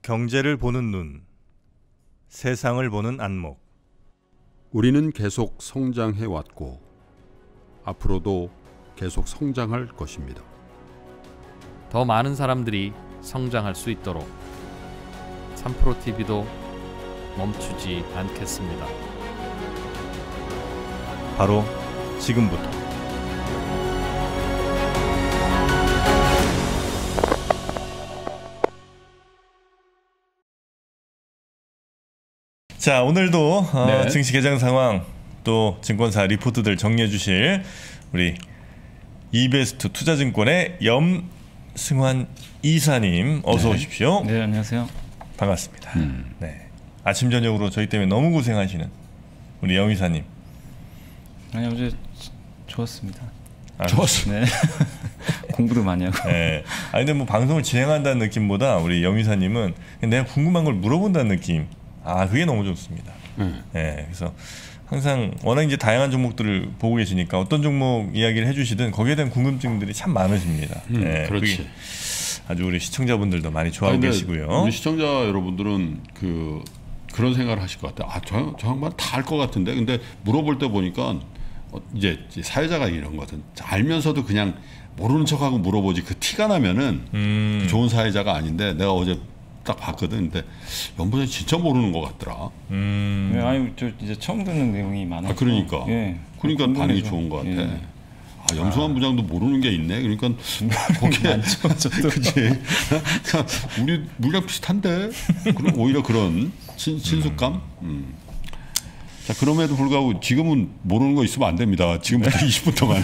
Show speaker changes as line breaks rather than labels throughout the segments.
경제를 보는 눈, 세상을 보는 안목.
우리는 계속 성장해 왔고 앞으로도 계속 성장할 것입니다.
더 많은 사람들이 성장할 수 있도록 3프로TV도 멈추지 않겠습니다.
바로 지금부터. 자, 오늘도 증시 개장 상황 또 증권사 리포트들 정리해 주실 우리 이베스트 투자증권의 염승환 이사님 어서 오십시오.
네, 안녕하세요.
반갑습니다. 네, 아침 저녁으로 저희 때문에 너무 고생하시는 우리 염 이사님.
아니, 어제 좋았습니다.
좋았어요.
네. 공부도 많이 하고.
네. 아 근데 뭐 방송을 진행한다는 느낌보다 우리 염 이사님은 내가 궁금한 걸 물어본다는 느낌. 아, 그게 너무 좋습니다. 네, 그래서 항상 워낙 이제 다양한 종목들을 보고 계시니까 어떤 종목 이야기를 해주시든 거기에 대한 궁금증들이 참 많으십니다. 네,
그렇지.
아주 우리 시청자분들도 많이 좋아하고 계시고요.
우리 시청자 여러분들은 그런 생각을 하실 것 같아요. 저 양반 다 알 것 같은데, 근데 물어볼 때 보니까 이제 사회자가 이런 거든 알면서도 그냥 모르는 척하고 물어보지 그 티가 나면은 좋은 사회자가 아닌데, 내가 어제 딱 봤거든. 근데 연보자 진짜 모르는 것 같더라.
네, 아니, 저 이제 처음 듣는 내용이 많아서.
그러니까.
예.
그러니까 반응이 좋은 것 같아.
예.
아, 염승환 부장도 모르는 게 있네. 그러니까 거기에 그치. 우리 물량 비슷한데. 그럼 오히려 그런 친숙감. 자, 그럼에도 불구하고 지금은 모르는 거 있으면 안 됩니다. 지금부터 20분 동안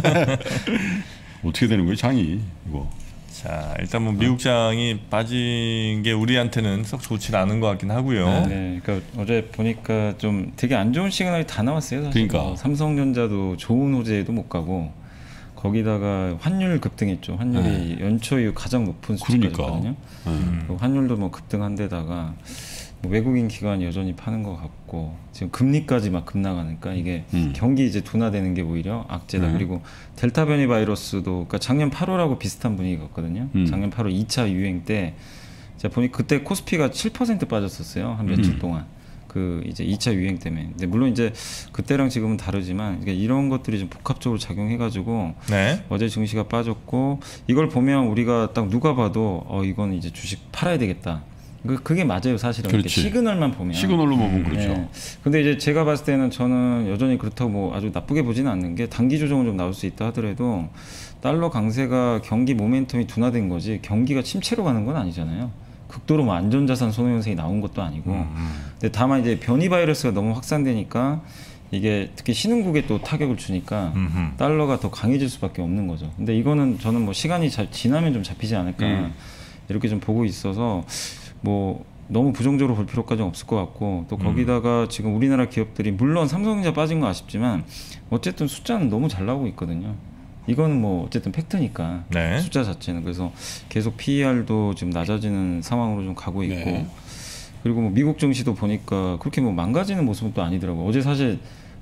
어떻게 되는 거예요, 장이 이거?
자, 일단 뭐 미국장이 빠진 게 우리한테는 썩 좋지는 않은 것 같긴 하고요.
네, 그러니까 어제 보니까 좀 되게 안 좋은 시그널이 다 나왔어요. 사실.
그러니까
삼성전자도 좋은 호재에도 못 가고, 거기다가 환율 급등했죠. 환율이 연초 이후 가장 높은 수치거든요. 환율도 뭐 급등한 데다가 뭐 외국인 기관 여전히 파는 것 같고, 지금 금리까지 막 급나가니까 이게 경기 이제 둔화되는 게 오히려 악재다. 그리고 델타 변이 바이러스도, 그러니까 작년 8월하고 비슷한 분위기였거든요. 작년 8월 2차 유행 때 제가 보니 그때 코스피가 7% 빠졌었어요. 한 며칠 동안. 그 이제 2차 유행 때문에. 근데 물론 이제 그때랑 지금은 다르지만, 그러니까 이런 것들이 좀 복합적으로 작용해가지고 어제 증시가 빠졌고, 이걸 보면 우리가 딱 누가 봐도 이건 이제 주식 팔아야 되겠다. 그게 맞아요, 사실은. 이렇게 시그널만 보면.
시그널로 보면 그렇죠.
네. 근데 이제 제가 봤을 때는 저는 여전히 그렇다고 뭐 아주 나쁘게 보지는 않는 게, 단기 조정은 좀 나올 수 있다 하더라도 달러 강세가 경기 모멘텀이 둔화된 거지 경기가 침체로 가는 건 아니잖아요. 극도로 뭐 안전자산 손해 현상이 나온 것도 아니고. 근데 다만 이제 변이 바이러스가 너무 확산되니까 이게 특히 신흥국에 또 타격을 주니까 달러가 더 강해질 수밖에 없는 거죠. 근데 이거는 저는 뭐 시간이 지나면 좀 잡히지 않을까 이렇게 좀 보고 있어서, 뭐 너무 부정적으로 볼 필요까지는 없을 것 같고, 또 거기다가 지금 우리나라 기업들이 물론 삼성전자 빠진 거 아쉽지만 어쨌든 숫자는 너무 잘 나오고 있거든요. 이거는 뭐 어쨌든 팩트니까 숫자 자체는. 그래서 계속 PER도 지금 낮아지는 상황으로 좀 가고 있고, 그리고 뭐 미국 증시도 보니까 그렇게 뭐 망가지는 모습은 또 아니더라고요. 어제 사실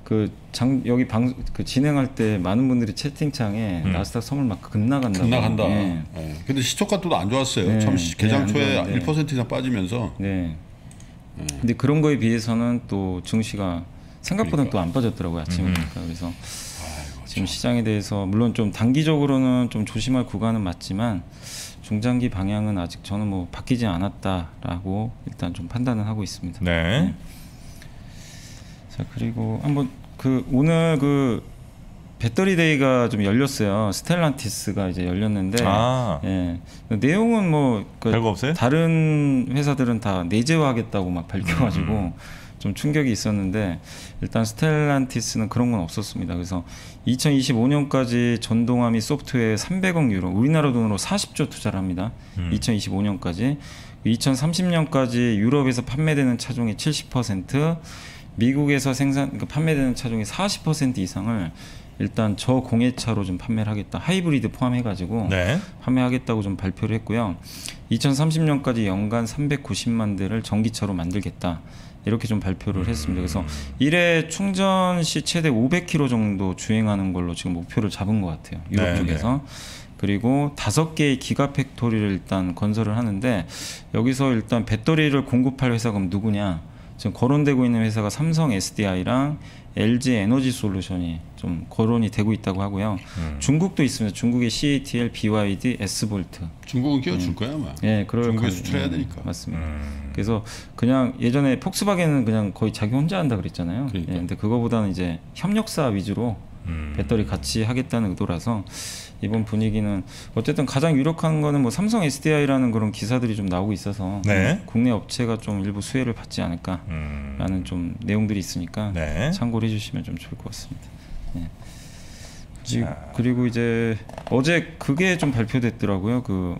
여기 진행할 때 많은 분들이 채팅창에 나스닥 선물 막 급나간다.
네. 근데 시초가도 안 좋았어요. 처음 개장 초에 1% 이상 빠지면서.
근데 그런 거에 비해서는 또 증시가 생각보다는 또 안 빠졌더라고요, 아침에. 그래서 지금 시장에 대해서 물론 좀 단기적으로는 좀 조심할 구간은 맞지만, 중장기 방향은 아직 저는 뭐 바뀌지 않았다라고 일단 좀 판단을 하고 있습니다. 자, 그리고 한번 오늘 배터리 데이가 좀 열렸어요. 스텔란티스가 이제 열렸는데, 내용은 뭐
별거 없어요?
다른 회사들은 다 내재화하겠다고 막 밝혀가지고 좀 충격이 있었는데, 일단 스텔란티스는 그런 건 없었습니다. 그래서 2025년까지 전동화 및 소프트웨어에 300억 유로, 우리나라 돈으로 40조 투자를 합니다. 2025년까지. 2030년까지 유럽에서 판매되는 차종의 70%, 미국에서 판매되는 차종의 40% 이상을 일단 저공해차로 좀 판매를 하겠다. 하이브리드 포함해가지고 판매하겠다고 좀 발표를 했고요. 2030년까지 연간 390만 대를 전기차로 만들겠다. 이렇게 좀 발표를 했습니다. 그래서 1회 충전 시 최대 500km 정도 주행하는 걸로 지금 목표를 잡은 것 같아요. 유럽 쪽에서. 그리고 5개의 기가 팩토리를 일단 건설을 하는데 여기서 일단 배터리를 공급할 회사가 그럼 누구냐? 지금 거론되고 있는 회사가 삼성 SDI랑 LG 에너지 솔루션이 좀 거론이 되고 있다고 하고요. 중국도 있습니다. 중국의 CATL, BYD, S볼트.
중국은 끼워줄 거야 아마.
예, 그럴
중국에 수출해야 되니까.
맞습니다. 그래서 그냥 예전에 폭스바겐은 그냥 거의 자기 혼자 한다 그랬잖아요.
그러니까.
예, 근데 그거보다는 이제 협력사 위주로 배터리 같이 하겠다는 의도라서 이번 분위기는 어쨌든 가장 유력한 거는 뭐 삼성 SDI라는 그런 기사들이 좀 나오고 있어서
네.
국내 업체가 좀 일부 수혜를 받지 않을까라는 좀 내용들이 있으니까
네.
참고를 해주시면 좀 좋을 것 같습니다. 예.
자.
그리고 이제 어제 그게 좀 발표됐더라고요. 그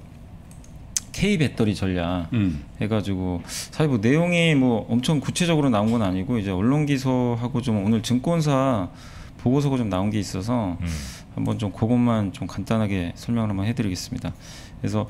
K 배터리 전략 해가지고 사실 뭐 내용이 뭐 엄청 구체적으로 나온 건 아니고 이제 언론 기소하고 좀 오늘 증권사 보고서가 좀 나온 게 있어서 한번 좀 그것만 좀 간단하게 설명을 한번 해드리겠습니다. 그래서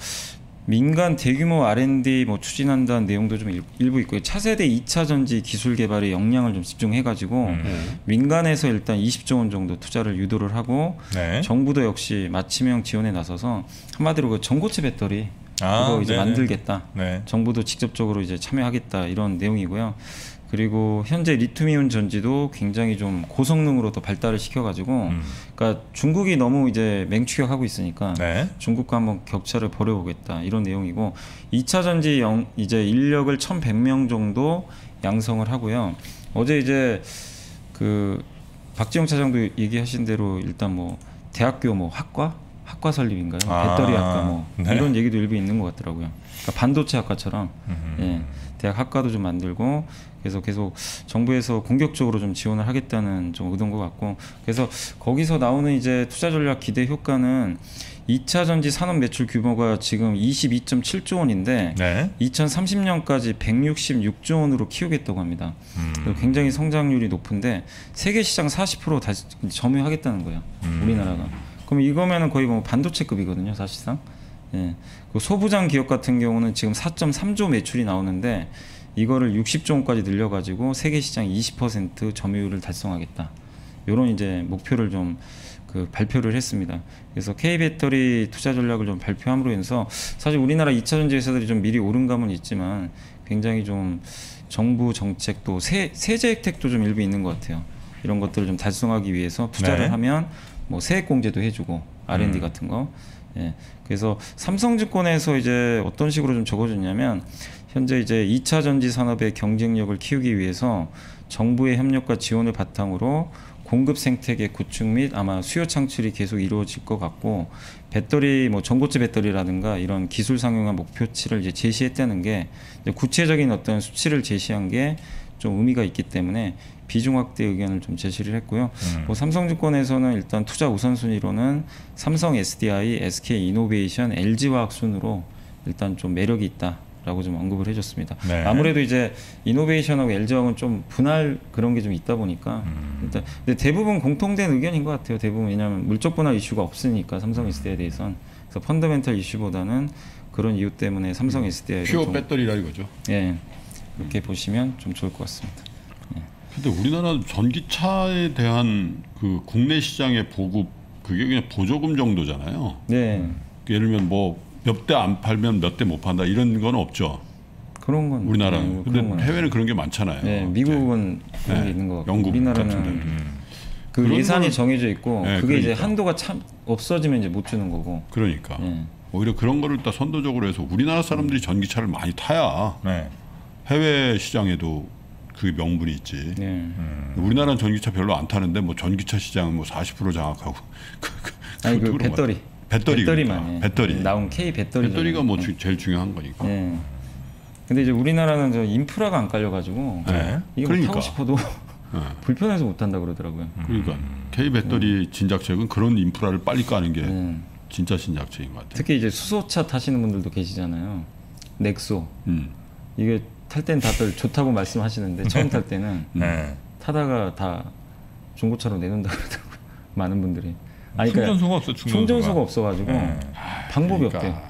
민간 대규모 R&D 뭐 추진한다는 내용도 좀 일부 있고요. 차세대 2차 전지 기술 개발에 역량을 좀 집중해가지고 민간에서 일단 20조 원 정도 투자를 유도를 하고
네.
정부도 역시 맞춤형 지원에 나서서 한마디로 그 전고체 배터리 그거 이제
네네.
만들겠다.
네.
정부도 직접적으로 이제 참여하겠다 이런 내용이고요. 그리고 현재 리튬이온 전지도 굉장히 좀 고성능으로 더 발달을 시켜가지고, 그러니까 중국이 너무 이제 맹추격하고 있으니까
네.
중국과 한번 격차를 벌여보겠다 이런 내용이고, 2차 전지 이제 인력을 1,100명 정도 양성을 하고요. 어제 이제 그 박지영 차장도 얘기하신 대로 일단 뭐 대학교 뭐 학과 설립인가요? 배터리 학과 뭐
네.
이런 얘기도 일부 있는 것 같더라고요. 그러니까 반도체 학과처럼 예, 대학 학과도 좀 만들고 그래서 계속 정부에서 공격적으로 좀 지원을 하겠다는 좀 의도인 것 같고, 그래서 거기서 나오는 이제 투자 전략 기대 효과는 2차 전지 산업 매출 규모가 지금 22.7조 원인데
네.
2030년까지 166조 원으로 키우겠다고 합니다. 그래서 굉장히 성장률이 높은데 세계 시장 40% 다시 점유하겠다는 거예요. 우리나라가. 그럼 이거면은 거의 뭐 반도체급이거든요, 사실상. 예. 그 소부장 기업 같은 경우는 지금 4.3조 매출이 나오는데 이거를 60조 원까지 늘려가지고 세계 시장 20% 점유율을 달성하겠다. 이런 이제 목표를 좀 그 발표를 했습니다. 그래서 K 배터리 투자 전략을 좀 발표함으로 해서 사실 우리나라 2차 전지 회사들이 좀 미리 오른 감은 있지만 굉장히 좀 정부 정책 또 세제 혜택도 좀 일부 있는 것 같아요. 이런 것들을 좀 달성하기 위해서 투자를
네.
하면 뭐 세액 공제도 해주고 R&D 같은 거. 예. 그래서 삼성증권에서 이제 어떤 식으로 좀 적어줬냐면 현재 이제 2차 전지 산업의 경쟁력을 키우기 위해서 정부의 협력과 지원을 바탕으로 공급 생태계 구축 및 아마 수요 창출이 계속 이루어질 것 같고, 배터리 뭐 전고체 배터리라든가 이런 기술 상용화 목표치를 이제 제시했다는 게 이제 구체적인 어떤 수치를 제시한 게 좀 의미가 있기 때문에 비중 확대 의견을 좀 제시를 했고요. 뭐 삼성증권에서는 일단 투자 우선순위로는 삼성 SDI, SK 이노베이션, LG화학 순으로 일단 좀 매력이 있다라고 좀 언급을 해줬습니다.
네.
아무래도 이제 이노베이션하고 LG화학은 좀 분할 그런 게 좀 있다 보니까 일단 근데 대부분 공통된 의견인 것 같아요. 대부분 왜냐하면 물적 분할 이슈가 없으니까 삼성 SDI에 대해서는. 그래서 펀더멘탈 이슈보다는 그런 이유 때문에 삼성 SDI를
퓨어
좀,
배터리라 이거죠.
예, 그렇게 보시면 좀 좋을 것 같습니다.
근데 우리나라 전기차에 대한 그 국내 시장의 보급 그게 그냥 보조금 정도잖아요.
네,
예를 들면 뭐 몇 대 안 팔면 몇 대 못 판다 이런 건 없죠.
그런 건
우리나라는.
네,
근데
그런 건
해외는 그런 게 많잖아요.
네, 미국은 그런
네,
게 있는 것 같고
영국
우리나라는
같은 데는.
그
그런
예산이
거는-
정해져 있고
네,
그게 이제
그러니까.
한도가 참 없어지면 이제 못 주는 거고.
그러니까
네.
오히려 그런 거를 딱 선도적으로 해서 우리나라 사람들이 전기차를 많이 타야
네.
해외 시장에도 그 명분이 있지.
네.
우리나라는 전기차 별로 안 타는데 뭐 전기차 시장은 뭐 40% 장악하고
아니 그
그런 거
배터리.
배터리
배터리만
그러니까.
예.
배터리
나온 K 배터리.
배터리가 뭐 제일 중요한 거니까.
네. 근데 이제 우리나라는 저 인프라가 안 깔려가지고
네.
이게 뭐
그러니까.
타고 싶어도
네.
불편해서 못 탄다 그러더라고요.
그러니까 K 배터리 진작책은 그런 인프라를 빨리 까는 게
네.
진짜 진작책인 것 같아요.
특히 이제 수소차 타시는 분들도 계시잖아요. 넥소 이게 탈 때는 다들 좋다고 말씀하시는데 처음 탈 때는
네.
타다가 다 중고차로 내놓는다 그러더라고요. 많은 분들이. 아니, 그러니까
충전소가 없어.
충전소가 없어가지고
네.
방법이
그러니까.
없대.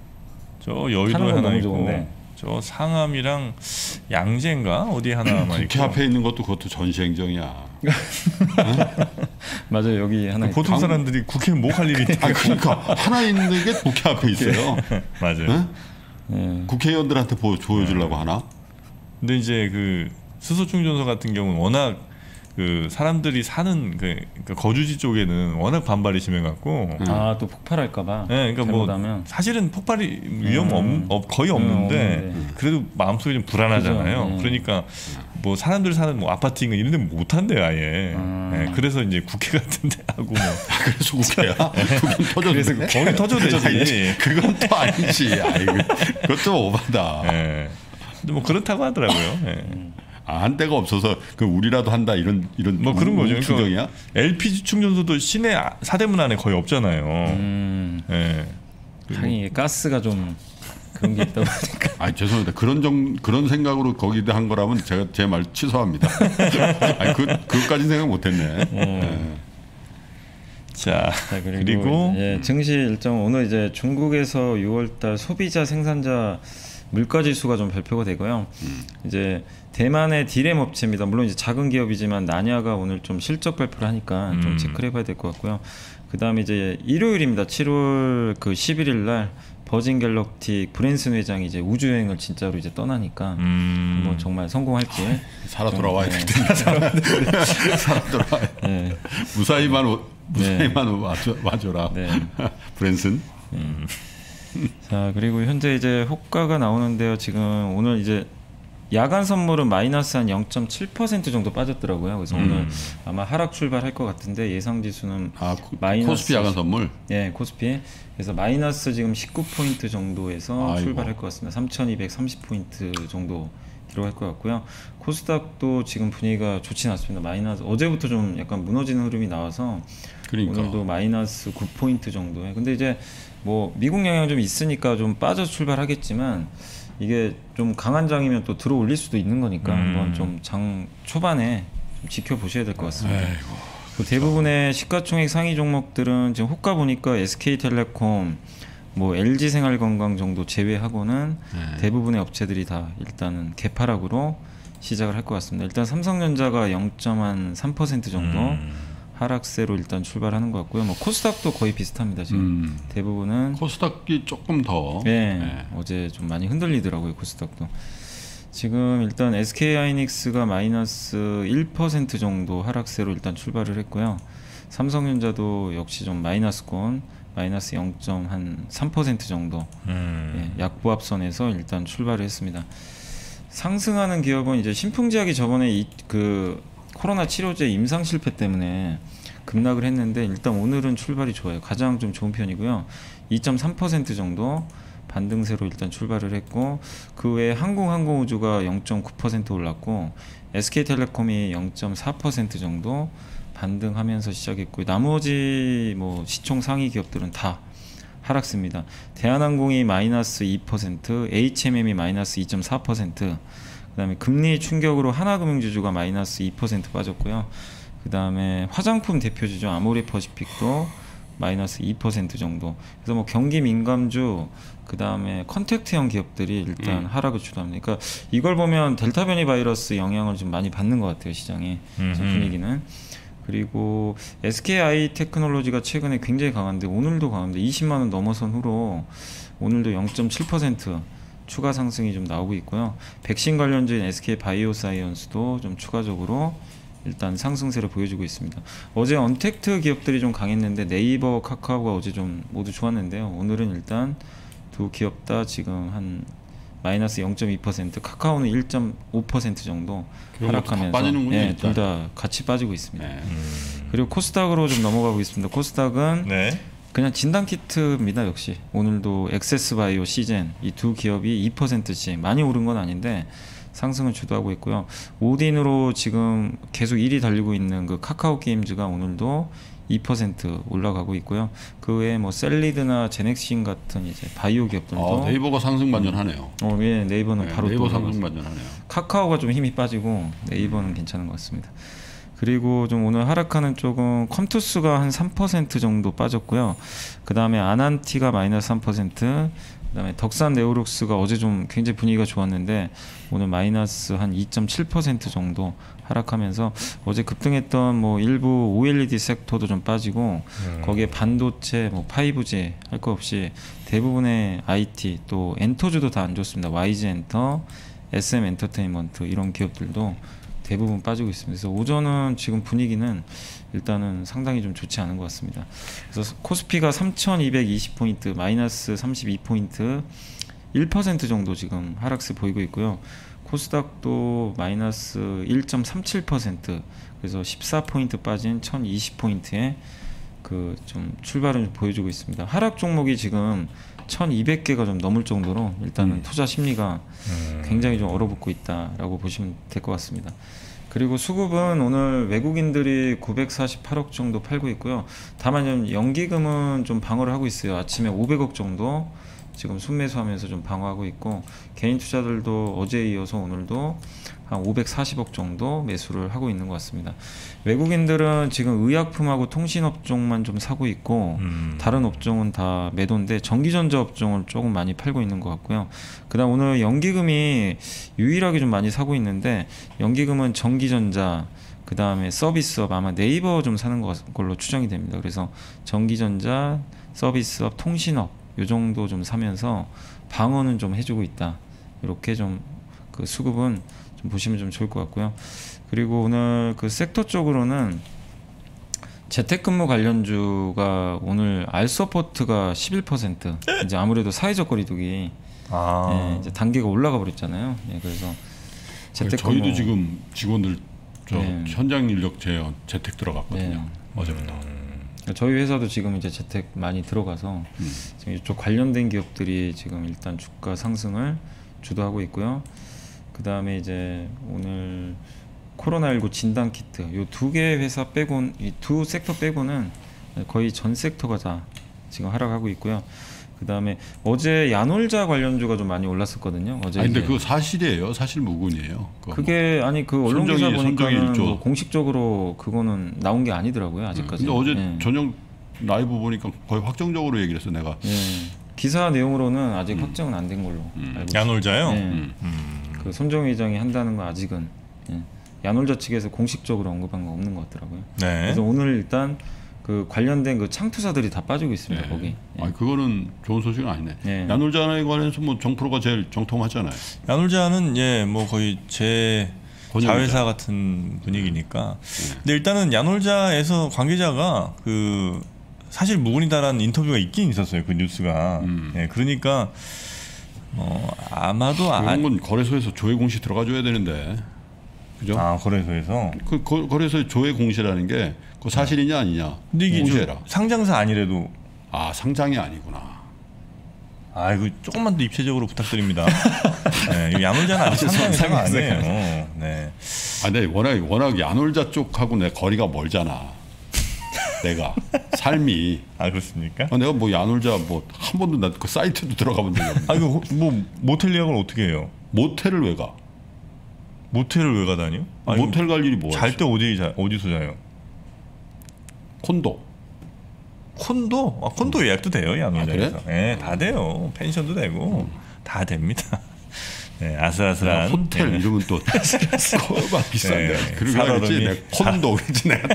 저
타는
여의도에
건
하나
너무
있고
좋은데.
저 상암이랑 양재인가 어디 하나만
국회
있고.
앞에 있는 것도 그것도 전시행정이야.
맞아요. 여기 하나
보통 사람들이 국회 뭐 할 일이 있다고.
그러니까 하나 있는 게 국회 앞에 있어요.
맞아요.
네? 국회의원들한테 보여주려고 하나?
근데 이제 그 수소 충전소 같은 경우는 워낙 그 사람들이 사는 그러니까 거주지 쪽에는 워낙 반발이 심해갖고.
또 폭발할까봐.
네, 그러니까
잘못하면.
뭐 사실은 폭발이 위험 거의 없는데 그래도 마음속에 좀 불안하잖아요.
그죠.
그러니까 뭐 사람들 사는 뭐 아파트 인근 이런 데 못 한대요 아예. 네, 그래서 이제 국회 같은데 하고 뭐.
그래서 국회야? 그건 터졌는데.
거기 터져도 되지.
그건 또 아니지. 아이고, 그것도 오바다.
네. 근데 뭐 그렇다고 하더라고요. 네.
한 데가 없어서 그 우리라도 한다 이런
뭐 그런 거죠.
추정이야?
LPG 충전소도 시내 사대문 안에 거의 없잖아요. 네.
하긴 가스가 좀 그런 게 있다 보니까.
아 죄송합니다. 그런 생각으로 거기다 한 거라면 제가 제 말 취소합니다. 아니 그것까지 생각 못했네. 네.
자
그리고 증시 일정 오늘 이제 중국에서 6월달 소비자 생산자 물가 지수가 좀 발표가 되고요. 이제 대만의 디램 업체입니다. 물론 이제 작은 기업이지만 나냐가 오늘 좀 실적 발표를 하니까 좀 체크를 해봐야 될 것 같고요. 그 다음에 이제 일요일입니다. 7월 그 11일 날 버진 갤럭틱 브랜슨 회장이 이제 우주 여행을 진짜로 이제 떠나니까 뭐 정말 성공할지
살아 돌아와야 될 텐데. 살아 돌아와야. 네. 무사히만 와줘라. 네. 브랜슨.
자 그리고 현재 이제 호가가 나오는데요. 지금 오늘 이제 야간 선물은 마이너스 한 0.7% 정도 빠졌더라고요. 그래서 오늘 아마 하락 출발할 것 같은데 예상 지수는 마이너스.
코스피 야간 선물.
네, 코스피. 그래서 마이너스 지금 19포인트 정도에서
아이고.
출발할 것 같습니다. 3,230포인트 정도 들어갈 것 같고요. 코스닥도 지금 분위기가 좋진 않습니다. 마이너스 어제부터 좀 약간 무너지는 흐름이 나와서
그러니까.
오늘도 마이너스 9포인트 정도에. 근데 이제 뭐 미국 영향 좀 있으니까 좀 빠져 출발하겠지만 이게 좀 강한 장이면 또 들어 올릴 수도 있는 거니까 한번 좀 장 초반에 좀 지켜보셔야 될 것 같습니다. 그 대부분의 시가총액 상위 종목들은 지금 호가 보니까 SK텔레콤, 뭐 LG생활건강 정도 제외하고는 대부분의 업체들이 다 일단은 개파락으로 시작을 할 것 같습니다. 일단 삼성전자가 0.3% 정도 하락세로 일단 출발하는 것 같고요. 뭐 코스닥도 거의 비슷합니다. 지금 대부분은
코스닥이 조금 더.
어제 좀 많이 흔들리더라고요. 코스닥도. 지금 일단 SK하이닉스가 마이너스 1% 정도 하락세로 일단 출발을 했고요. 삼성전자도 역시 좀 마이너스권, 마이너스 0.3% 정도 약보합선에서 일단 출발을 했습니다. 상승하는 기업은 이제 신풍제약이 저번에 그 코로나 치료제 임상 실패 때문에 급락을 했는데 일단 오늘은 출발이 좋아요. 가장 좀 좋은 편이고요. 2.3% 정도 반등세로 일단 출발을 했고 그 외에 항공우주가 0.9% 올랐고 SK텔레콤이 0.4% 정도 반등하면서 시작했고 나머지 뭐 시총 상위 기업들은 다 하락세입니다. 대한항공이 마이너스 2%, HMM이 마이너스 2.4%, 그 다음에 금리 충격으로 하나금융지주가 마이너스 2% 빠졌고요. 그 다음에 화장품 대표주죠. 아모레퍼시픽도 마이너스 2% 정도. 그래서 뭐 경기 민감주, 그 다음에 컨택트형 기업들이 일단 하락을 주도합니다. 그러니까 이걸 보면 델타 변이 바이러스 영향을 좀 많이 받는 것 같아요. 시장의 분위기는. 그리고 SKI 테크놀로지가 최근에 굉장히 강한데 오늘도 강한데 20만 원 넘어선 후로 오늘도 0.7% 추가 상승이 좀 나오고 있고요. 백신 관련주인 SK 바이오사이언스도 좀 추가적으로 일단 상승세를 보여주고 있습니다. 어제 언택트 기업들이 좀 강했는데 네이버, 카카오가 어제 좀 모두 좋았는데요. 오늘은 일단 두 기업 다 지금 한 마이너스 0.2%, 카카오는 1.5% 정도 하락하면서 둘 다 같이 빠지고 있습니다. 그리고 코스닥으로 좀 넘어가고 있습니다. 코스닥은 그냥 진단키트입니다. 역시 오늘도 엑세스바이오, 시젠 이 두 기업이 2%씩 많이 오른 건 아닌데 상승을 주도하고 있고요. 오딘으로 지금 계속 1위 달리고 있는 그 카카오 게임즈가 오늘도 2% 올라가고 있고요. 그 외에 뭐 셀리드나 제넥신 같은 이제 바이오 기업들도
네이버가 상승 반전하네요.
네이버는 바로
네이버 상승 반전하네요.
카카오가 좀 힘이 빠지고 네이버는 괜찮은 것 같습니다. 그리고 좀 오늘 하락하는 쪽은 컴투스가 한 3% 정도 빠졌고요. 그 다음에 아난티가 마이너스 3%, 그다음에 덕산 네오룩스가 어제 좀 굉장히 분위기가 좋았는데 오늘 마이너스 한 2.7% 정도 하락하면서 어제 급등했던 뭐 일부 OLED 섹터도 좀 빠지고 거기에 반도체, 뭐 5G 할 거 없이 대부분의 IT 또 엔터주도 다 안 좋습니다. YG 엔터, SM 엔터테인먼트 이런 기업들도 대부분 빠지고 있습니다. 그래서 오전은 지금 분위기는 일단은 상당히 좀 좋지 않은 것 같습니다. 그래서 코스피가 3,220포인트 마이너스 32포인트 1% 정도 지금 하락세 보이고 있고요. 코스닥도 마이너스 1.37% 그래서 14포인트 빠진 1,020포인트에 그 좀 출발을 좀 보여주고 있습니다. 하락 종목이 지금 1,200개가 좀 넘을 정도로 일단은 투자 심리가 굉장히 좀 얼어붙고 있다라고 보시면 될 것 같습니다. 그리고 수급은 오늘 외국인들이 948억 정도 팔고 있고요. 다만 좀 연기금은 좀 방어를 하고 있어요. 아침에 500억 정도 지금 순매수하면서 좀 방어하고 있고 개인 투자들도 어제에 이어서 오늘도 한 540억 정도 매수를 하고 있는 것 같습니다. 외국인들은 지금 의약품하고 통신업종만 좀 사고 있고 다른 업종은 다 매도인데 전기전자 업종을 조금 많이 팔고 있는 것 같고요. 그다음 오늘 연기금이 유일하게 좀 많이 사고 있는데 연기금은 전기전자 그 다음에 서비스업 아마 네이버 좀 사는 걸로 추정이 됩니다. 그래서 전기전자, 서비스업, 통신업 요 정도 좀 사면서 방어는 좀 해주고 있다. 이렇게 좀 그 수급은 좀 보시면 좀 좋을 것 같고요. 그리고 오늘 그 섹터 쪽으로는 재택근무 관련주가 오늘 알서포트가 11% 이제 아무래도 사회적 거리두기 예, 이제 단계가 올라가 버렸잖아요. 예, 그래서 재택근무
저희도 지금 직원들 저
네.
현장 인력 재택 들어갔거든요.
네.
어제부터.
저희 회사도 지금 이제 재택 많이 들어가서 지금 이쪽 관련된 기업들이 지금 일단 주가 상승을 주도하고 있고요. 그 다음에 이제 오늘 코로나19 진단 키트 요 두 개 회사 빼곤 이 두 섹터 빼고는 거의 전 섹터가 다 지금 하락하고 있고요. 그 다음에 어제 야놀자 관련주가 좀 많이 올랐었거든요. 어제
아니 근데
이제
그거 사실이에요. 사실 무근이에요.
그게 아니 그 언론 기사
손정희
보니까는
일조.
뭐 공식적으로 그거는 나온 게 아니더라고요 아직까지.
근데 어제
예.
저녁 라이브 보니까 거의 확정적으로 얘기를 했어 내가.
예. 기사 내용으로는 아직 확정은 안 된 걸로 알고 있습니다.
야놀자요?
예. 그 손정희 회장이 한다는 거 아직은 예. 야놀자 측에서 공식적으로 언급한 거 없는 것 같더라고요.
네.
그래서 오늘 일단 그 관련된 그 창투사들이 다 빠지고 있습니다. 거기. 예.
아니 그거는 좋은 소식은 아니네.
네.
야놀자에 관해서 뭐 정프로가 제일 정통하잖아요.
야놀자는 예 뭐 거의 제
권역이죠.
자회사 같은 분위기니까. 근데 일단은 야놀자에서 관계자가 그 사실 무근이다라는 인터뷰가 있긴 있었어요. 그 뉴스가. 예, 그러니까 아마도
이런 건 거래소에서 조회 공시 들어가줘야 되는데, 그죠?
거래소에서.
그 거래소의 조회 공시라는 게 그 사실이냐 아니냐
근데 이게
공시해라.
좀 상장사 아니래도
아 상장이 아니구나.
이거 조금만 더 입체적으로 부탁드립니다. 네, 이 야놀자는 아직 상장사가 아니에요. 네.
아, 근데 워낙 야놀자 쪽하고 내 거리가 멀잖아. 내가 삶이.
그렇습니까?
내가 뭐 야놀자 뭐 한 번도 나 그 사이트도 들어가 본 적이 없는데.
이거 뭐 모텔 예약을 어떻게 해요?
모텔을 왜 가?
모텔을 왜 가다니요?
모텔 갈 일이 뭐야?
잘 때 어디서 자요?
콘도.
콘도? 콘도 예약도 돼요, 야놀자에서.
그래?
네, 다 돼요. 펜션도 되고 다 됩니다. 네, 아슬아슬한
호텔
네.
이름은 또 거가 비싼데.
네,
그러고 하겠지. 내가 콘도 그랬지 내가.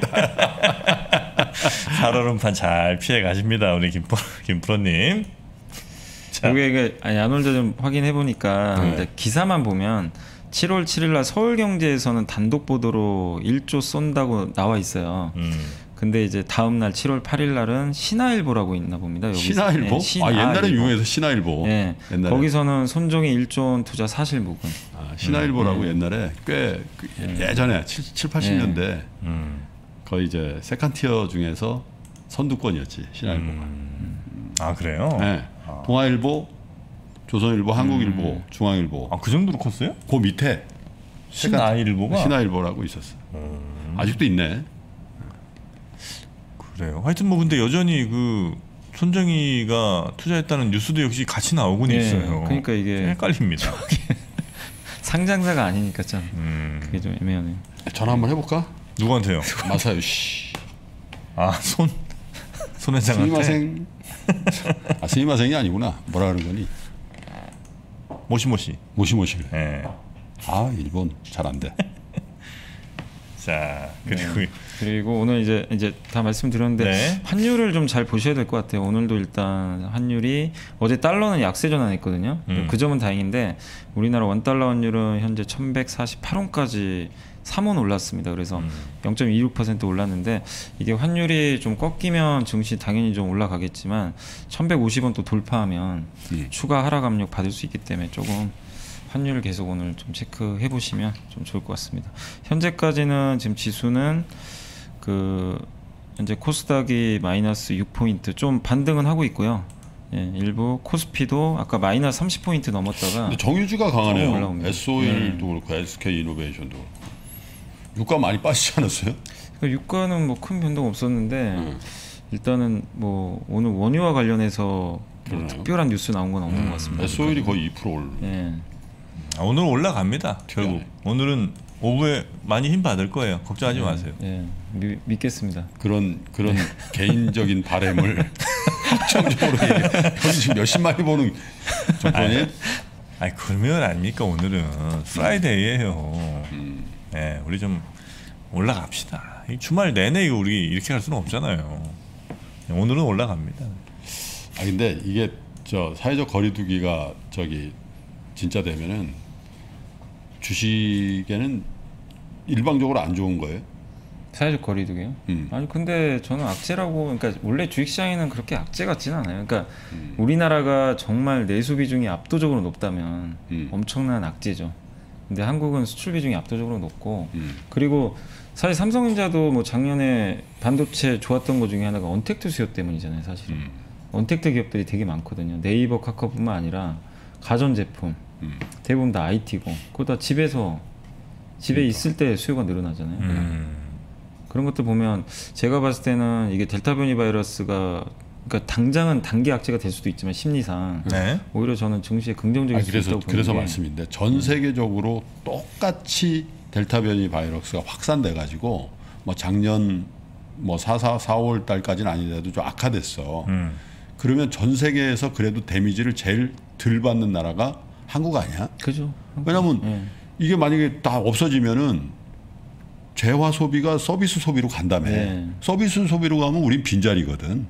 살얼음판 잘 피해 가십니다, 우리 김프로님.
이게 야놀자 좀 확인해 보니까 기사만 보면 7월 7일날 서울경제에서는 단독 보도로 1조 쏜다고 나와 있어요. 근데 이제 다음 날 7월 8일 날은 신화일보라고 있나 봅니다. 여기.
신화일보?
네, 신화일보.
옛날에 유명해서 신화일보.
네.
옛날에.
거기서는 손정희 1조 원 투자 사실무근.
신화일보라고 옛날에 꽤 예전에 7, 80년대 거의 이제 세컨티어 중에서 선두권이었지 신화일보가.
그래요?
네. 동아일보, 조선일보, 한국일보, 중앙일보.
그 정도로 컸어요?
그 밑에
신화일보가?
신화일보라고 있었어. 아직도 있네.
그래요. 하여튼 뭐 근데 여전히 그 손정희가 투자했다는 뉴스도 역시 같이 나오곤 있어요.
그러니까 이게
헷갈립니다.
상장사가 아니니까 참 그게 좀 애매하네요.
전화 한번 해볼까?
누구한테요?
마사요시.
손 회장한테.
스미마생. 스미마생이 아니구나. 뭐라 그러는 거니?
모시모시.
모시모시.
예.
아 일본 잘 안 돼.
자 그리고
그리고 오늘 이제 다 말씀드렸는데
네.
환율을 좀 잘 보셔야 될 것 같아요. 오늘도 일단 환율이 어제 달러는 약세 전환했거든요. 그 점은 다행인데 우리나라 원달러 환율은 현재 1148원까지 3원 올랐습니다. 그래서 0.26% 올랐는데 이게 환율이 좀 꺾이면 증시 당연히 좀 올라가겠지만 1150원 또 돌파하면 추가 하락 압력 받을 수 있기 때문에 조금 환율을 계속 오늘 좀 체크해 보시면 좀 좋을 것 같습니다. 현재까지는 지금 지수는 그 현재 코스닥이 마이너스 6포인트 좀 반등은 하고 있고요. 예, 일부 코스피도 아까 마이너스 30포인트 넘었다가
근데 정유주가
조금
강하네요.
올라옵니다.
S-오일도 그렇고 SK 이노베이션도 그렇고. 유가 많이 빠지지 않았어요?
유가는 뭐 큰 변동 없었는데 일단은 뭐 오늘 원유와 관련해서 뭐
그러네요.
특별한 뉴스 나온 건 없는 것 같습니다.
S-오일이 거의 2% 올.
예.
오늘 올라갑니다. 결국
네.
오늘은 오후에 많이 힘 받을 거예요. 걱정하지 마세요.
예, 믿겠습니다.
그런 개인적인 바램을 확정적으로 얘기해. 여기 지금 몇십만이 보는 정권이
아니 금요일 아닙니까? 오늘은 프라이데이예요. 네, 우리 좀 올라갑시다. 이 주말 내내 이거 우리 이렇게 갈 수는 없잖아요. 오늘은 올라갑니다.
아 근데 이게 저 사회적 거리두기가 진짜 되면은 주식에는 일방적으로 안 좋은 거예요.
사회적 거리두기요? 아니 근데 저는 악재라고 그러니까 원래 주식시장에는 그렇게 악재 같지는 않아요. 그러니까 우리나라가 정말 내수 비중이 압도적으로 높다면 엄청난 악재죠. 근데 한국은 수출 비중이 압도적으로 높고 그리고 사실 삼성전자도 뭐 작년에 반도체 좋았던 것 중에 하나가 언택트 수요 때문이잖아요. 사실은 언택트 기업들이 되게 많거든요. 네이버, 카카오뿐만 아니라 가전제품 대부분 다 IT고 그거 다 집에
그러니까.
있을 때 수요가 늘어나잖아요. 그런 것들 보면 제가 봤을 때는 이게 델타 변이 바이러스가 그러니까 당장은 단기 악재가 될 수도 있지만 심리상
네.
오히려 저는 증시에 긍정적일 수 있다고 보는
그래서
게
말씀인데 전 세계적으로 똑같이 델타 변이 바이러스가 확산돼 가지고 뭐 작년 뭐 4월 달까지는 아니더라도 좀 악화됐어. 그러면 전 세계에서 그래도 데미지를 제일 덜 받는 나라가 한국 아니야?
그죠.
왜냐면 이게 만약에 다 없어지면은 재화 소비가 서비스 소비로 간다며.
네.
서비스 소비로 가면 우린 빈자리거든.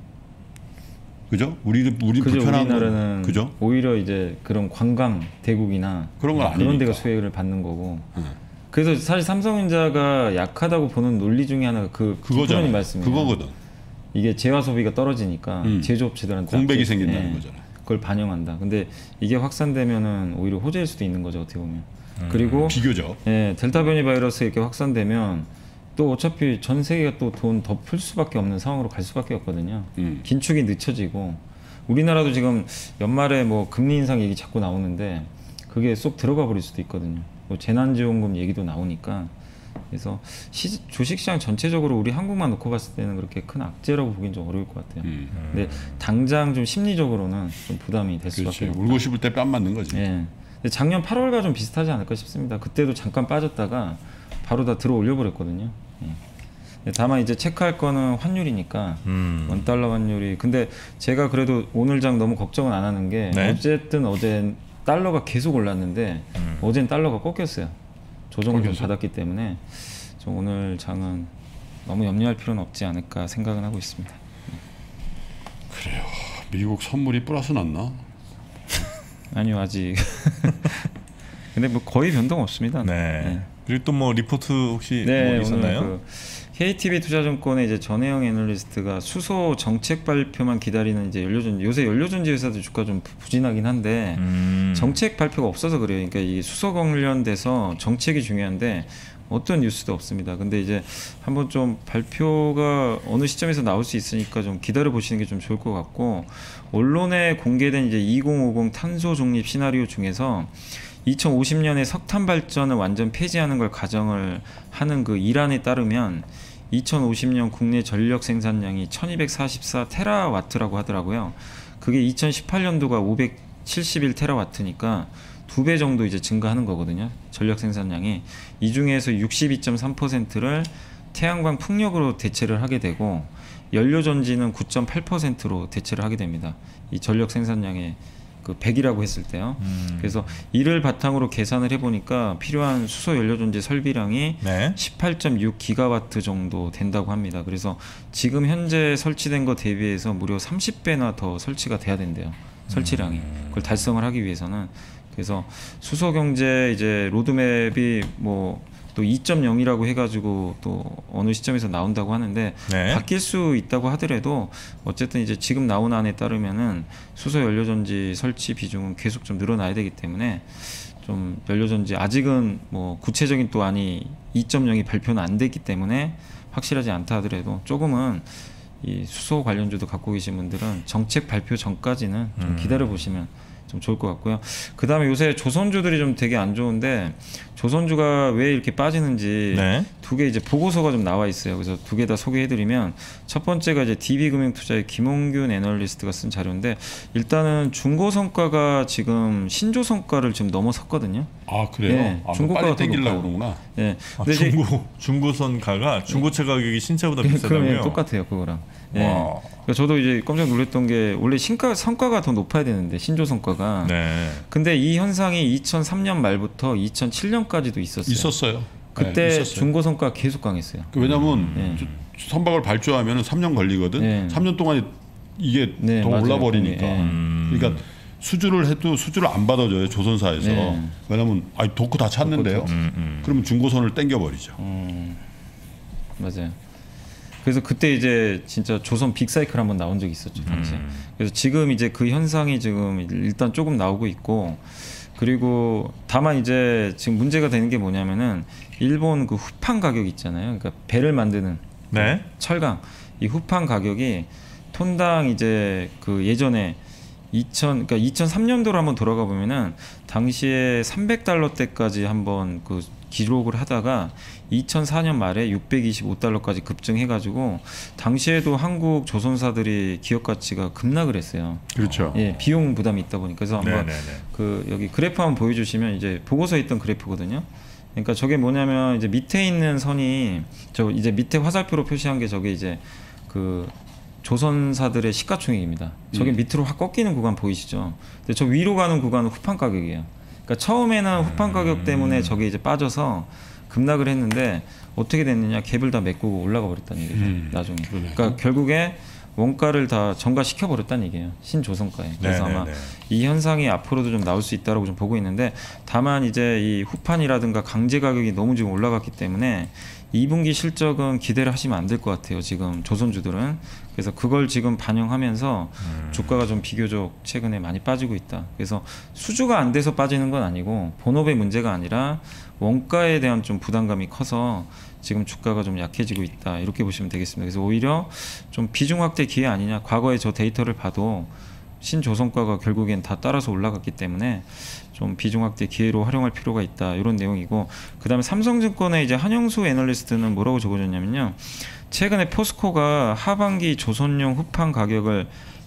그죠? 우리
그죠.
불편한
우리나라는
건, 그죠?
오히려 이제 그런 관광 대국이나
그런 건
그런 데가
아니니까.
수혜를 받는 거고. 그래서 사실 삼성전자가 약하다고 보는 논리 중에 하나가
그거잖아.
말씀이에요.
그거거든.
이게 재화 소비가 떨어지니까 제조업체들한테
공백이
악재-
생긴다는
예,
거잖아.
그걸 반영한다. 근데 이게 확산되면은 오히려 호재일 수도 있는 거죠 어떻게 보면. 그리고
비교적.
예, 델타 변이 바이러스 이렇게 확산되면 또 어차피 전 세계가 또 돈 더 풀 수밖에 없는 상황으로 갈 수밖에 없거든요. 긴축이 늦춰지고 우리나라도 지금 연말에 뭐 금리 인상 얘기 자꾸 나오는데 그게 쏙 들어가 버릴 수도 있거든요. 뭐 재난지원금 얘기도 나오니까 그래서 주식시장 전체적으로 우리 한국만 놓고 봤을 때는 그렇게 큰 악재라고 보긴 좀 어려울 것 같아요. 근데 당장 좀 심리적으로는 좀 부담이 될 수밖에
그렇지.
없다.
울고 싶을 때 뺨 맞는 거지.
예. 근데 작년 8월과 좀 비슷하지 않을까 싶습니다. 그때도 잠깐 빠졌다가 바로 다 들어 올려 버렸거든요. 예. 다만 이제 체크할 거는 환율이니까 원달러 환율이. 근데 제가 그래도 오늘 장 너무 걱정은 안 하는 게
네.
어쨌든 어제 달러가 계속 올랐는데 어젠 달러가 꺾였어요. 조정을 좀
꺾였어요?
받았기 때문에 좀 오늘 장은 너무 염려할 필요는 없지 않을까 생각은 하고 있습니다.
그래요. 미국 선물이 플러스 났나?
아니요 아직. 근데 뭐 거의 변동 없습니다.
네.
네.
그리고 또 뭐 리포트 혹시
네,
뭐 있었나요?
오늘 KTB 투자증권의 이제 전혜영 애널리스트가 수소 정책 발표만 기다리는 이제 요새 연료전지 회사들 주가 좀 부진하긴 한데 정책 발표가 없어서 그래요. 그러니까 이 수소 관련돼서 정책이 중요한데 어떤 뉴스도 없습니다. 근데 이제 한번 좀 발표가 어느 시점에서 나올 수 있으니까 좀 기다려 보시는 게 좀 좋을 것 같고 언론에 공개된 이제 2050 탄소 중립 시나리오 중에서 2050년에 석탄 발전을 완전 폐지하는 걸 가정을 하는 그 이란에 따르면 2050년 국내 전력 생산량이 1244 테라와트라고 하더라고요. 그게 2018년도가 571 테라와트니까 2배 정도 이제 증가하는 거거든요. 전력 생산량이. 이 중에서 62.3%를 태양광 풍력으로 대체를 하게 되고 연료 전지는 9.8%로 대체를 하게 됩니다. 이 전력 생산량의 그 100이라고 했을 때요. 그래서 이를 바탕으로 계산을 해보니까 필요한 수소 연료전지 설비량이
네.
18.6 기가와트 정도 된다고 합니다. 그래서 지금 현재 설치된 거 대비해서 무려 30배나 더 설치가 돼야 된대요. 설치량이. 그걸 달성을 하기 위해서는. 그래서 수소 경제 이제 로드맵이 뭐 또 2.0이라고 해가지고 또 어느 시점에서 나온다고 하는데
네.
바뀔 수 있다고 하더라도 어쨌든 이제 지금 나온 안에 따르면은 수소 연료전지 설치 비중은 계속 좀 늘어나야 되기 때문에 좀 연료전지 아직은 뭐 구체적인 또 안이 2.0이 발표는 안 됐기 때문에 확실하지 않다 하더라도 조금은 이 수소 관련주도 갖고 계신 분들은 정책 발표 전까지는 좀 기다려 보시면 좀 좋을 것 같고요. 그 다음에 요새 조선주들이 좀 되게 안 좋은데 조선주가 왜 이렇게 빠지는지
네.
두 개 이제 보고서가 좀 나와 있어요. 그래서 두 개 다 소개해드리면 첫 번째가 이제 DB금융투자의 김홍균 애널리스트가 쓴 자료인데 일단은 중고성가가 지금 신조성가를 지금 넘어섰거든요.
아 그래요?
네,
아,
중고가가
빨리
더
땡기려고
높아요.
그러구나.
예.
아,
근데 이제
중고선가가 중고차 가격이 신차보다
그러면
비싸다고요?
똑같아요 그거랑. 예.
와.
그러니까 저도 이제 깜짝 놀랐던 게 원래 성가가 더 높아야 되는데 신조 성과가.
네.
근데 이 현상이 2003년 말부터 2007년까지도 있었어요.
있었어요.
그때
네, 있었어요.
중고 성과 계속 강했어요.
왜냐하면
네.
선박을 발주하면 3년 걸리거든.
네.
3년 동안에 이게
네,
더
맞아요.
올라버리니까.
네.
그러니까 수주를 해도 수주를 안 받아줘요 조선사에서.
네.
왜냐하면 도크 다 찼는데요. 그러면 중고선을 땡겨버리죠.
맞아요. 그래서 그때 이제 진짜 조선 빅사이클 한번 나온 적이 있었죠 당시에. 그래서 지금 이제 그 현상이 지금 일단 조금 나오고 있고, 그리고 다만 이제 지금 문제가 되는 게 뭐냐면은 일본 그 후판 가격 있잖아요. 그러니까 배를 만드는
네.
철강, 이 후판 가격이 톤당 이제 그 예전에 그러니까 2003년도로 한번 돌아가 보면은 당시에 300달러대까지 한번 그 기록을 하다가 2004년 말에 625달러까지 급증해가지고 당시에도 한국 조선사들이 기업 가치가 급락을 했어요.
그렇죠.
예, 비용 부담이 있다 보니까. 그래서 한번
네네네.
그 여기 그래프 한번 보여주시면 이제 보고서에 있던 그래프거든요. 그러니까 저게 뭐냐면 이제 밑에 있는 선이 저 이제 밑에 화살표로 표시한 게 저게 이제 그 조선사들의 시가총액입니다. 저게 밑으로 확 꺾이는 구간 보이시죠? 근데 저 위로 가는 구간은 후판 가격이에요. 그러니까 처음에는 후판 가격 때문에 저게 이제 빠져서 급락을 했는데 어떻게 됐느냐, 갭을 다 메꾸고 올라가 버렸다는 얘기죠. 나중에. 그러니까 결국에 원가를 다 전가시켜 버렸다는 얘기예요. 신조선가에. 그래서 아마 이 현상이 앞으로도 좀 나올 수 있다라고 좀 보고 있는데, 다만 이제 이 후판이라든가 강제 가격이 너무 지금 올라갔기 때문에 2분기 실적은 기대를 하시면 안 될 것 같아요. 지금 조선주들은. 그래서 그걸 지금 반영하면서 주가가 좀 비교적 최근에 많이 빠지고 있다. 그래서 수주가 안 돼서 빠지는 건 아니고 본업의 문제가 아니라 원가에 대한 좀 부담감이 커서 지금 주가가 좀 약해지고 있다, 이렇게 보시면 되겠습니다. 그래서 오히려 좀 비중 확대 기회 아니냐. 과거에 저 데이터를 봐도 신조선가가 결국엔 다 따라서 올라갔기 때문에 좀 비중 확대 기회로 활용할 필요가 있다, 이런 내용이고, 그다음에 삼성증권의 이제 한영수 애널리스트는 뭐라고 적어줬냐면요, 최근에 포스코가 하반기 조선용 후판 가격을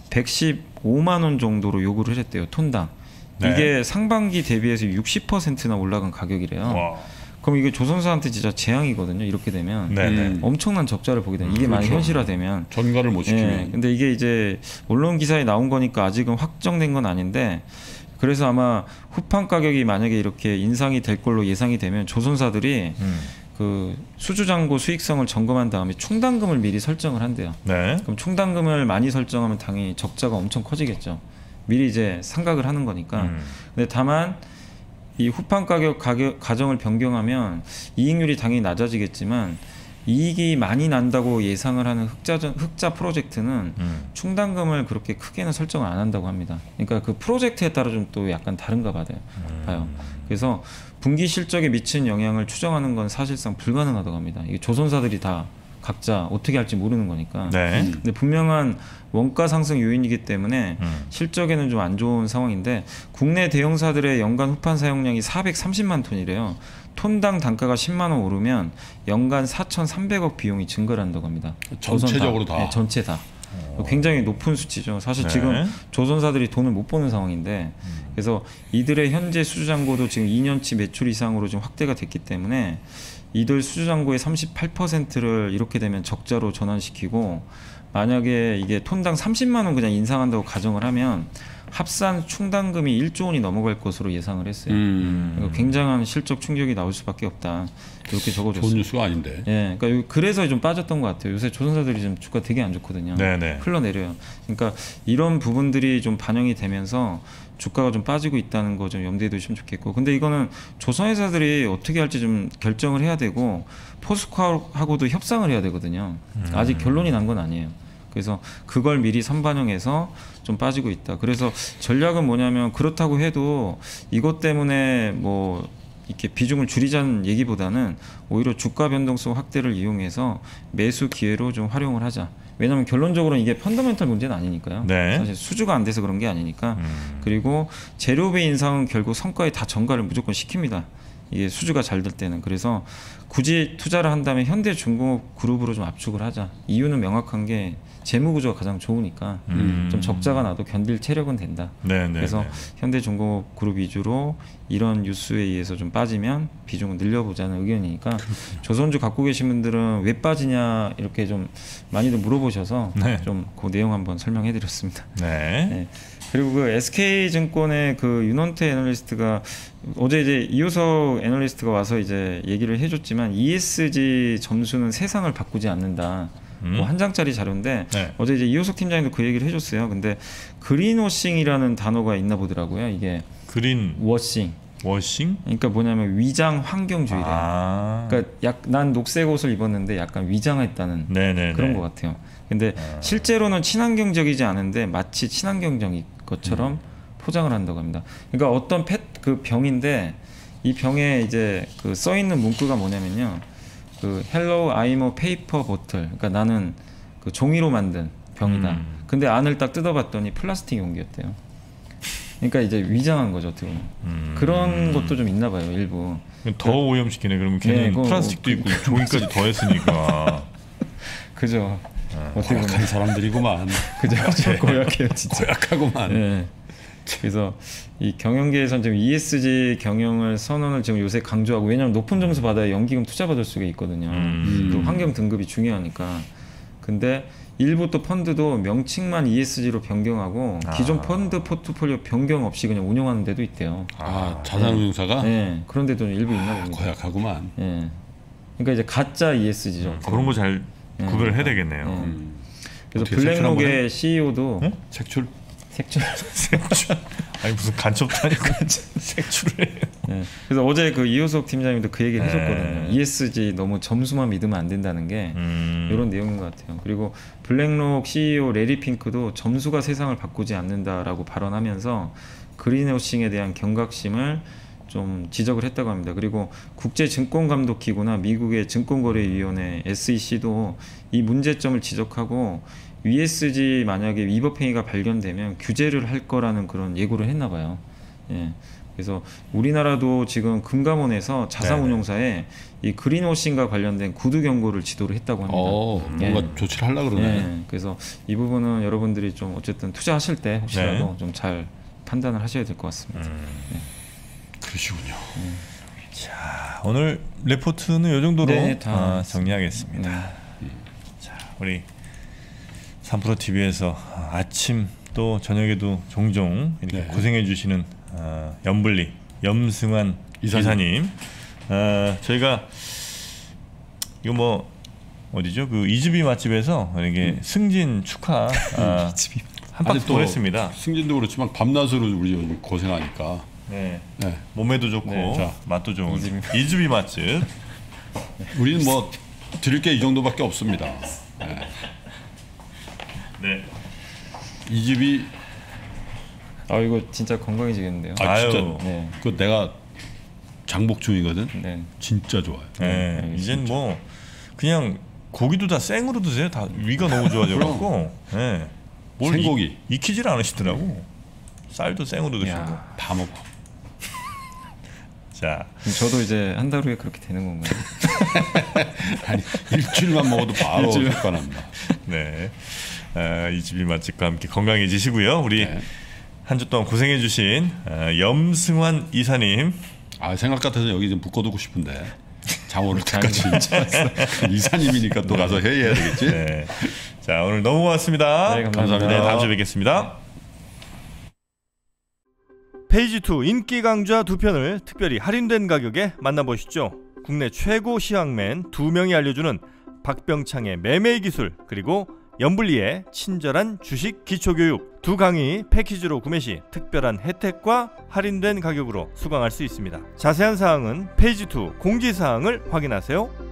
115만 원 정도로 요구를 했대요, 톤당.
네.
이게 상반기 대비해서 60%나 올라간 가격이래요.
와.
그럼 이게 조선사한테 진짜 재앙이거든요. 이렇게 되면
네네.
엄청난 적자를 보게 되는. 이게 만약 현실화되면.
전가를 못 시키면.
예, 근데 이게 이제 언론 기사에 나온 거니까 아직은 확정된 건 아닌데, 그래서 아마 후판 가격이 만약에 이렇게 인상이 될 걸로 예상이 되면 조선사들이 그 수주잔고 수익성을 점검한 다음에 충당금을 미리 설정을 한대요.
네.
그럼 충당금을 많이 설정하면 당연히 적자가 엄청 커지겠죠. 미리 이제 상각을 하는 거니까. 근데 다만 이 후판 가격 가정을 변경하면 이익률이 당연히 낮아지겠지만, 이익이 많이 난다고 예상을 하는 흑자 프로젝트는 충당금을 그렇게 크게는 설정을 안 한다고 합니다. 그러니까 그 프로젝트에 따라 좀 또 약간 다른가 봐요. 그래서 분기 실적에 미치는 영향을 추정하는 건 사실상 불가능하다고 합니다. 이게 조선사들이 다 각자 어떻게 할지 모르는 거니까.
네.
근데 분명한 원가 상승 요인이기 때문에 실적에는 좀 안 좋은 상황인데, 국내 대형사들의 연간 후판 사용량이 430만 톤이래요. 톤당 단가가 10만 원 오르면 연간 4,300억 비용이 증가를 한다고 합니다.
전체적으로 다?
네, 전체 다. 굉장히 높은 수치죠. 사실 지금 조선사들이 돈을 못 버는 상황인데, 그래서 이들의 현재 수주잔고도 지금 2년치 매출 이상으로 지금 확대가 됐기 때문에 이들 수주잔고의 38%를 이렇게 되면 적자로 전환시키고, 만약에 이게 톤당 30만 원 그냥 인상한다고 가정을 하면 합산 충당금이 1조 원이 넘어갈 것으로 예상을 했어요. 그러니까 굉장한 실적 충격이 나올 수밖에 없다. 이렇게 적어줬어요.
좋은 뉴스가 아닌데.
예, 그러니까 그래서 좀 빠졌던 것 같아요. 요새 조선사들이 좀 주가 되게 안 좋거든요.
네네.
흘러내려요. 그러니까 이런 부분들이 좀 반영이 되면서 주가가 좀 빠지고 있다는 거 좀 염두에 두시면 좋겠고, 근데 이거는 조선회사들이 어떻게 할지 좀 결정을 해야 되고 포스코하고도 협상을 해야 되거든요. 아직 결론이 난 건 아니에요. 그래서 그걸 미리 선반영해서 좀 빠지고 있다. 그래서 전략은 뭐냐면, 그렇다고 해도 이것 때문에 뭐 이렇게 비중을 줄이자는 얘기보다는 오히려 주가 변동성 확대를 이용해서 매수 기회로 좀 활용을 하자. 왜냐하면 결론적으로 이게 펀더멘털 문제는 아니니까요.
네.
사실 수주가 안 돼서 그런 게 아니니까. 그리고 재료비 인상은 결국 성과에 다 전가를 무조건 시킵니다. 이게 수주가 잘 될 때는. 그래서 굳이 투자를 한다면 현대중공업 그룹으로 좀 압축을 하자. 이유는 명확한 게 재무구조가 가장 좋으니까 좀 적자가 나도 견딜 체력은 된다.
네, 네,
그래서
네.
현대중공업 그룹 위주로 이런 뉴스에 의해서 좀 빠지면 비중을 늘려보자는 의견이니까, 조선주 갖고 계신 분들은 왜 빠지냐 이렇게 좀 많이들 물어보셔서
네.
좀 그 내용 한번 설명해드렸습니다.
네.
네. 그리고 그 SK증권의 그 윤원태 애널리스트가 어제 이제 이효석 애널리스트가 와서 이제 얘기를 해줬지만, ESG 점수는 세상을 바꾸지 않는다. 뭐 한 장짜리 자료인데
네.
어제 이제 이효석 팀장님도 그 얘기를 해줬어요. 근데 그린워싱이라는 단어가 있나 보더라고요. 이게
그린
워싱.
워싱?
그러니까 뭐냐면 위장 환경주의래.
아.
그러니까 난 녹색 옷을 입었는데 약간 위장했다는
네네.
그런 것 같아요. 근데 실제로는 친환경적이지 않은데 마치 친환경적인 것처럼 포장을 한다고 합니다. 그러니까 어떤 그 병인데, 이 병에 이제 그 써 있는 문구가 뭐냐면요. 그 Hello, I'm a paper bottle. 그러니까 나는 그 종이로 만든 병이다. 근데 안을 딱 뜯어봤더니 플라스틱 용기였대요. 그러니까 이제 위장한 거죠, 어떻게 보면. 그런 것도 좀 있나 봐요, 일부.
더 오염시키네. 그러면 걔는
그거
플라스틱도 있고 종이까지 더했으니까.
그죠. 어떻게 보면
고약한 사람들이구만.
그죠. 고약해요, 진짜.
고약하구만.
네. 그래서 이 경영계에서는 지금 ESG 경영을 선언을 지금 요새 강조하고, 왜냐하면 높은 점수 받아야 연기금 투자 받을 수가 있거든요. 또 환경 등급이 중요하니까. 근데 일부 또 펀드도 명칭만 ESG로 변경하고 기존 펀드 포트폴리오 변경 없이 그냥 운영하는 데도 있대요.
자산운용사가
네, 그런 데도 일부 있나 봅니다.
고약하구만.
네. 그러니까 이제 가짜 ESG죠.
그런 거 잘 구별을 해야 되겠네요.
그래서
어떻게 색출 한번
블랙록의 CEO도
색출.
색출.
아니 무슨 간첩도 아니고 색출을 해요.
네. 그래서 어제 그 이효석 팀장님도 그 얘기를 해줬거든요. ESG 너무 점수만 믿으면 안 된다는 게 이런 내용인 것 같아요. 그리고 블랙록 CEO 레리 핑크도 점수가 세상을 바꾸지 않는다라고 발언하면서 그린워싱에 대한 경각심을 좀 지적을 했다고 합니다. 그리고 국제증권감독기구나 미국의 증권거래위원회 SEC도 이 문제점을 지적하고 ESG 만약에 위법 행위가 발견되면 규제를 할 거라는 그런 예고를 했나 봐요. 예. 그래서 우리나라도 지금 금감원에서 자산운용사에 이 그린워싱과 관련된 구두 경고를 지도를 했다고 합니다.
뭔가 조치를 하려고 그러네.
예. 그래서 이 부분은 여러분들이 좀 어쨌든 투자하실 때 혹시라도 좀 잘 판단을 하셔야 될 것 같습니다. 예.
그러시군요.
자, 오늘 레포트는 이 정도로
네, 다
정리하겠습니다. 자, 우리 3프로 TV에서 아침 또 저녁에도 종종 이렇게 고생해 주시는 염블리 염승환 이사님, 저희가 이거 뭐 어디죠? 그 이즈비 맛집에서 이렇게 승진 축하 한 박스 보냈습니다.
승진도 그렇지만 밤낮으로 우리 요즘 고생하니까.
네. 몸에도 좋고
네.
맛도 좋은 이즈비 맛집.
우리는 뭐 드릴 게 이 정도밖에 없습니다.
네.
이 집이
이거 진짜 건강해지겠는데요.
진짜
네.
그 내가 장복 중이거든.
네.
진짜 좋아요.
네. 이젠 뭐 그냥 고기도 다 생으로 드세요. 다 위가 너무 좋아져갖고. 네. 뭘
생고기
익히질 않으시더라고. 쌀도 생으로 드시고.
다 먹고.
자,
저도 이제 한 달 후에 그렇게 되는 건가요?
아니 일주일만 먹어도 바로 습관합니다.
네. 이즈비 맛집과 함께 건강해지시고요. 우리 한 주 동안 고생해주신 염승환 이사님.
생각 같아서 여기 좀 묶어두고 싶은데 잠 오를 때까지 이사님이니까 또 가서 회의해야 되겠지.
네. 자, 오늘 너무 고맙습니다.
네, 감사합니다.
네, 다음 주에 뵙겠습니다. 페이지2 인기 강좌 2편을 특별히 할인된 가격에 만나보시죠. 국내 최고 시황맨 2명이 알려주는 박병창의 매매 기술, 그리고 염블리의 친절한 주식 기초교육, 두 강의 패키지로 구매 시 특별한 혜택과 할인된 가격으로 수강할 수 있습니다. 자세한 사항은 페이지2 공지사항을 확인하세요.